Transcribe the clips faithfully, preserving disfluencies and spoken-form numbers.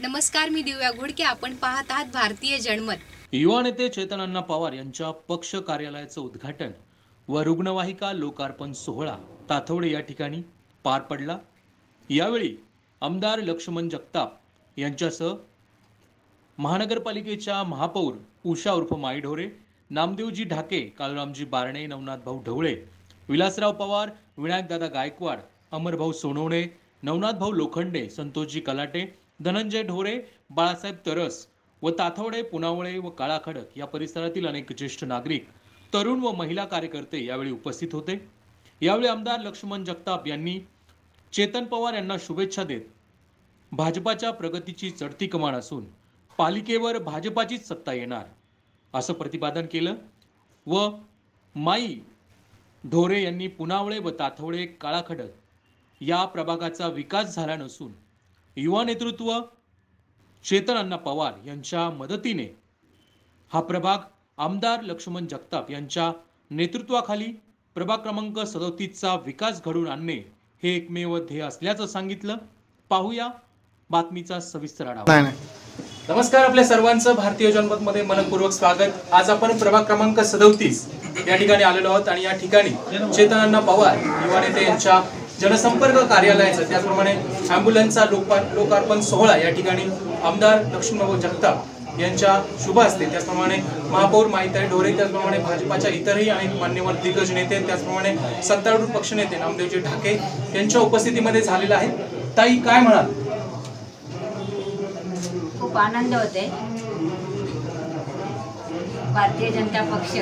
नमस्कार, मी दिव्या घोडके. आपण पाहत आहात भारतीय जनमत. युवा नेते चेतन अण्णा पवार यांच्या पक्ष कार्यालयाचं उद्घाटन व रुग्णवाहिका लोकार्पण सोहळा ताथवडे या ठिकाणी पार पडला. यावेळी आमदार लक्ष्मण जगताप यांच्यासह महानगरपालिकेच्या महापौर उषा उर्फ माई ढोरे, नामदेवजी ढाके, कालरामजी बारणे, नवनाथ भाऊ ढवळे, विलासराव पवार, विनायकदादा गायकवाड, अमरभाऊ सोनवणे, नवनाथ भाऊ लोखंडे, संतोषजी कलाटे, धनंजय ढोरे, बाळासाहेब तरस व ताथवडे, पुनावळे व काळाखडक या परिसरातील अनेक ज्येष्ठ नागरिक, तरुण व महिला कार्यकर्ते यावेळी उपस्थित होते. यावेळी आमदार लक्ष्मण जगताप यांनी चेतन पवार यांना शुभेच्छा देत भाजपाच्या प्रगतीची चढती कमान असून पालिकेवर भाजपाचीच सत्ता येणार असं प्रतिपादन केलं व माई ढोरे यांनी पुनावळे व ताथवडे, काळाखडक या प्रभागाचा विकास झाला नसून युवा नेतृत्व चेतन अण्णा पवार यांच्या मदतीने हा प्रभाग आमदार लक्ष्मण जगताप यांच्या नेतृत्वाखाली प्रभाग क्रमांक सदोतीस चा विकास घडवून आणणे हे एकमेव ध्येय असल्याचं सांगितलं. पाहूया बातमीचा सविस्तर आढावा. नमस्कार, आपल्या सर्वांचं भारतीय जनमत मध्ये मनपूर्वक स्वागत. आज आपण प्रभाग क्रमांक सदोतीस या ठिकाणी आलेलो आहोत आणि या ठिकाणी चेतन अण्णा पवार युवा नेते यांच्या जनसंपर्क कार्यालयाचं त्याचप्रमाणे ॲम्ब्युलन्सचा लोकार्पण सोहळा या ठिकाणी आमदार लक्ष्मण जगताप यांच्या शुभ हस्ते, त्याचप्रमाणे महापौर माईताई ढोरे, त्याचप्रमाणे भाजपाच्या इतरही अनेक मान्यवर दिग्गज नेते, त्याचप्रमाणे सत्तारूढ पक्षनेते नामदेवजी ढाके यांच्या उपस्थितीमध्ये झालेला आहे. ताई, काय म्हणाल? खूप आनंद होते. भारतीय जनता पक्ष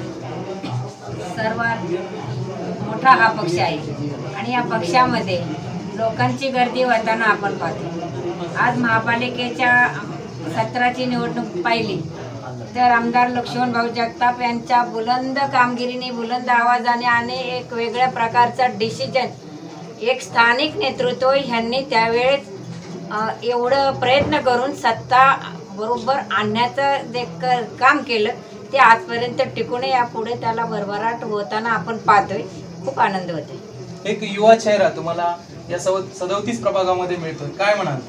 सर्वात मोठा हा पक्ष आहे आणि या पक्षामध्ये लोकांची गर्दी होताना आपण पाहतो. आज महापालिकेच्या सत्राची निवडणूक पाहिली तर आमदार लक्ष्मण भाऊ जगताप यांच्या बुलंद कामगिरीने, बुलंद आवाजाने आणि एक वेगळ्या प्रकारचा डिसिजन, एक स्थानिक नेतृत्व ह्यांनी त्यावेळेस एवढं प्रयत्न करून सत्ता बरोबर आणण्याचं जे काम केलं ते आजपर्यंत टिकून यापुढे त्याला भरभराट होताना आपण पाहतोय. खूप आनंद होते. एक युवा चेहरा तुम्हाला या सदोतीस प्रभागामध्ये मिळतोय, काय म्हणाल?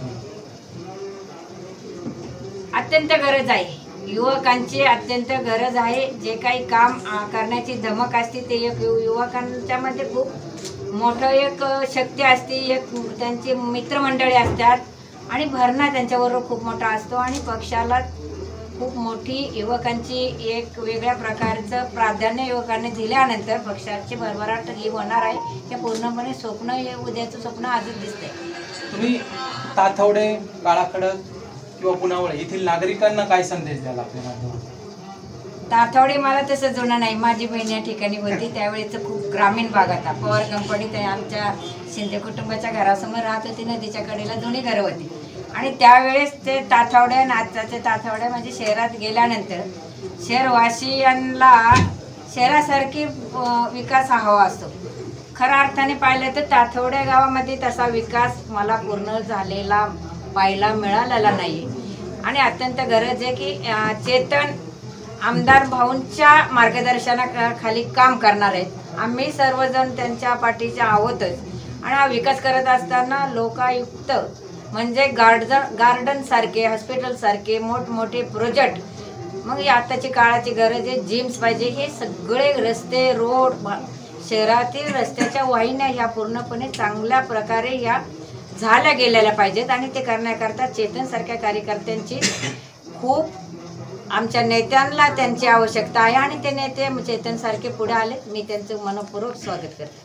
अत्यंत गरज आहे, युवकांची अत्यंत गरज आहे. जे काही काम करण्याची धमक असते ते एक युवकांच्या मध्ये खूप मोठं एक शक्ती असते, एक त्यांची मित्रमंडळी असतात आणि भरणा त्यांच्याबरोबर खूप मोठा असतो आणि पक्षाला खूप मोठी युवकांची एक वेगळ्या प्रकारचं प्राधान्य युवकांनी दिल्यानंतर पक्षाची भरभराट ही होणार आहे. हे पूर्णपणे स्वप्न, हे उद्याचं स्वप्न आजच दिसतंय. तुम्ही ताथवडे, काळाखडक किंवा पुनावळे येथील नागरिकांना काय संदेश द्याल आपल्या माध्यमातून? ताथवडे मला तसं जुनं नाही, माझी बहीण या ठिकाणी होती त्यावेळेच खूप ग्रामीण भागात पवार कंपनीत आमच्या शिंदे कुटुंबाच्या घरासमोर राहत होती. नदीच्या कडेला दोन्ही घरं होती आणि त्यावेळेस ते ताथवडे नाचाचे ताथवडे म्हणजे शहरात गेल्यानंतर शहरवासियांना शहरासारखी विकास हवा असतो. खऱ्या अर्थाने पाहिलं तर ताथवडे गावामध्ये तसा विकास मला पूर्ण झालेला पाहायला मिळालेला नाही आणि अत्यंत गरज आहे की चेतन आमदार भाऊंच्या मार्गदर्शनाखाली काम करणार आहेत. आम्ही सर्वजण त्यांच्या पाठीचे आहोतच आणि हा विकास करत असताना लोकायुक्त म्हणजे गार्डन गार्डन सारखे, हॉस्पिटल सारखे मोठमोठे प्रोजेक्ट, मग आताची काळाची गरज आहे. जिम्स पाहिजे. हे सगळे रस्ते, रोड, शहरातील रस्त्याच्या वाहिन्या ह्या पूर्णपणे चांगल्या प्रकारे ह्या झाल्या गेलेल्या पाहिजेत आणि ते करण्याकरता चेतनसारख्या कार्यकर्त्यांची खूप, आमच्या नेत्यांना त्यांची आवश्यकता आहे आणि ते नेते चेतनसारखे पुढे आलेत. मी त्यांचं मनपूर्वक स्वागत करते.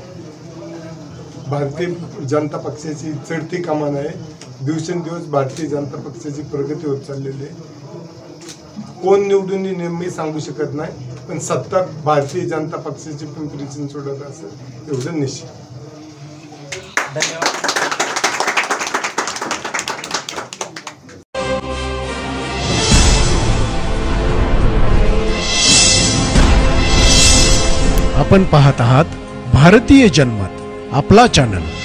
भारतीय जनता पक्षाची चढती कमान आहे. दिवसेंदिवस भारतीय जनता पक्षाची प्रगती होत चाललेली आहे. कोण निवडून येईल मी सांगू शकत नाही, पण सत्ता भारतीय जनता पक्षाची पिंपरी चिंचवड असेल एवढं निश्चित. धन्यवाद. आपण पाहत आहात भारतीय जनमत, आपला चॅनल.